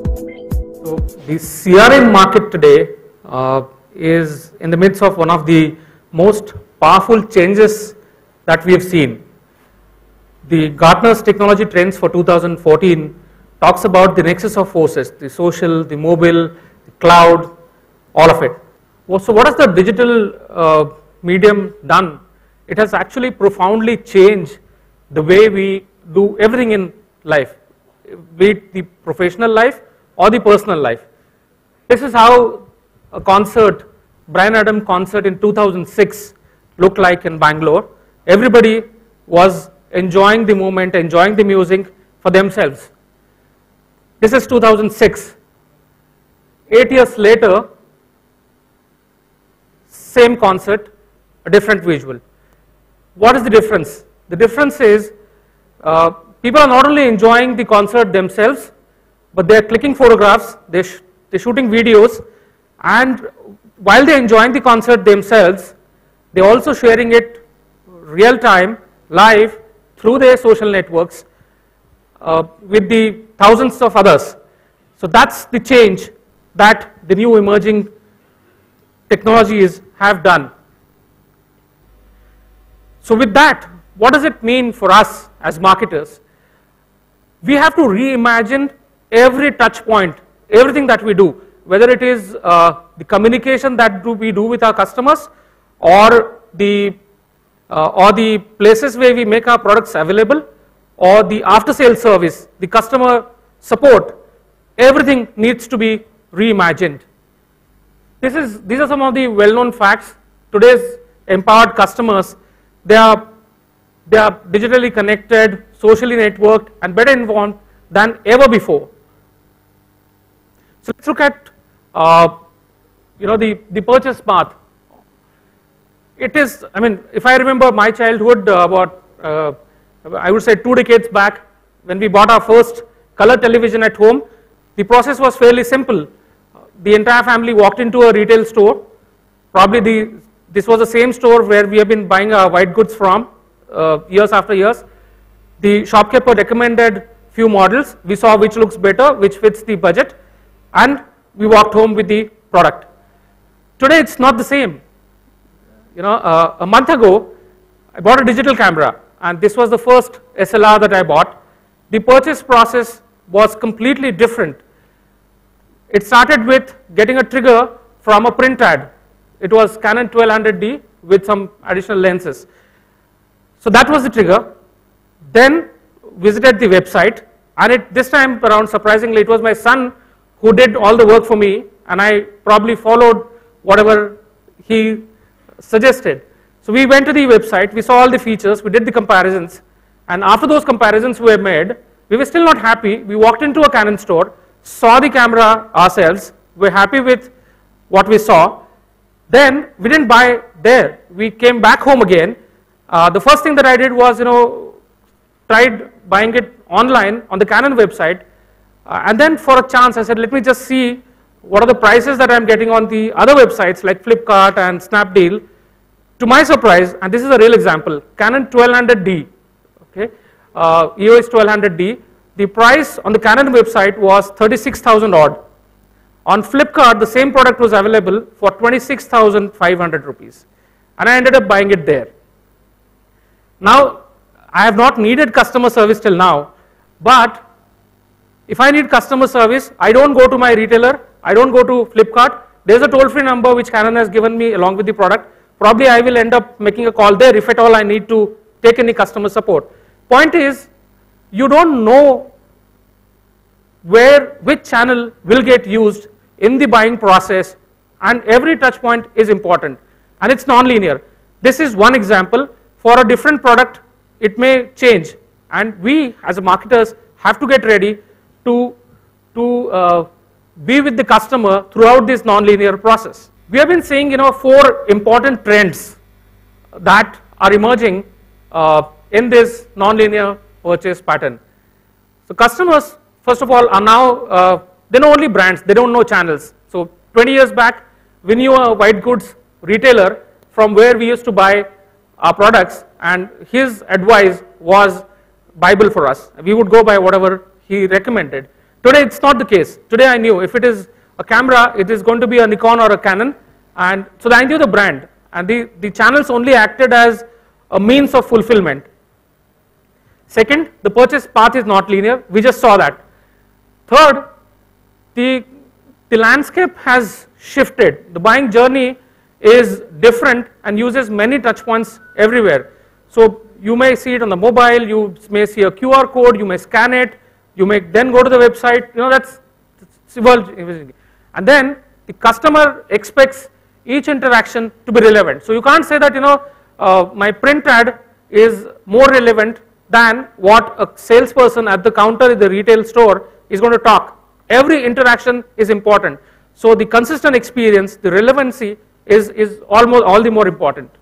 So the CRM market today is in the midst of one of the most powerful changes that we have seen. The Gartner's technology trends for 2014 talks about the nexus of forces, the social, the mobile, the cloud, all of it. So what has the digital medium done? It has actually profoundly changed the way we do everything in life, be it the professional life or the personal life. This is how a concert, Bryan Adams concert in 2006 looked like in Bangalore. Everybody was enjoying the moment, enjoying the music for themselves. This is 2006. 8 years later, same concert, a different visual. What is the difference? The difference is people are not only enjoying the concert themselves, but they are clicking photographs, they're shooting videos, and while they're enjoying the concert themselves, they're also sharing it real time, live, through their social networks with the thousands of others. So that's the change that the new emerging technologies have done. So with that, what does it mean for us as marketers? We have to reimagine every touch point, everything that we do, whether it is the communication that we do with our customers, or the places where we make our products available, or the after sales service, the customer support. Everything needs to be reimagined. These are some of the well-known facts. Today's empowered customers, they are digitally connected, socially networked, and better informed than ever before. So let's look at the purchase path. It is, I mean, if I remember my childhood, I would say 2 decades back, when we bought our first color television at home, the process was fairly simple. The entire family walked into a retail store. Probably this was the same store where we have been buying our white goods from years after years. The shopkeeper recommended few models. We saw which looks better, which fits the budget, and we walked home with the product. Today it's not the same. A month ago, I bought a digital camera, and this was the first SLR that I bought. The purchase process was completely different. It started with getting a trigger from a print ad. It was Canon 1200D with some additional lenses. So that was the trigger. Then visited the website, and this time around, surprisingly, it was my son who did all the work for me, and I probably followed whatever he suggested. So we went to the website, we saw all the features, we did the comparisons, and after those comparisons were made, we were still not happy. We walked into a Canon store, saw the camera ourselves, we're happy with what we saw. Then we didn't buy there. We came back home again. The first thing that I did was, tried buying it online on the Canon website, and then for a chance I said, let me just see what are the prices that I'm getting on the other websites like Flipkart and Snapdeal. To my surprise, and this is a real example, Canon 1200D, okay, EOS 1200D, the price on the Canon website was 36,000 odd. On Flipkart, the same product was available for 26,500 rupees, and I ended up buying it there. Now, I have not needed customer service till now, but if I need customer service, I don't go to my retailer, I don't go to Flipkart. There's a toll-free number which Canon has given me along with the product. Probably I will end up making a call there if at all I need to take any customer support. Point is, you don't know which channel will get used in the buying process, and every touch point is important, and it's non-linear. This is one example. For a different product, it may change, and we as marketers have to get ready to be with the customer throughout this non-linear process. We have been seeing 4 important trends that are emerging in this non-linear purchase pattern. So customers, first of all, are now, they know only brands, they don't know channels. So 20 years back, we knew a white goods retailer from where we used to buy our products, and his advice was Bible for us. We would go by whatever he recommended. Today it's not the case. Today I knew if it is a camera, it is going to be a Nikon or a Canon, and so I knew the brand, and the channels only acted as a means of fulfillment. Second, the purchase path is not linear, we just saw that. Third, the landscape has shifted. The buying journey is different and uses many touch points everywhere. So you may see it on the mobile, you may see a QR code, you may scan it, you may then go to the website, that's evolving. And then the customer expects each interaction to be relevant. So you can't say that my print ad is more relevant than what a salesperson at the counter in the retail store is going to talk. Every interaction is important. So the consistent experience, the relevancy is almost all the more important.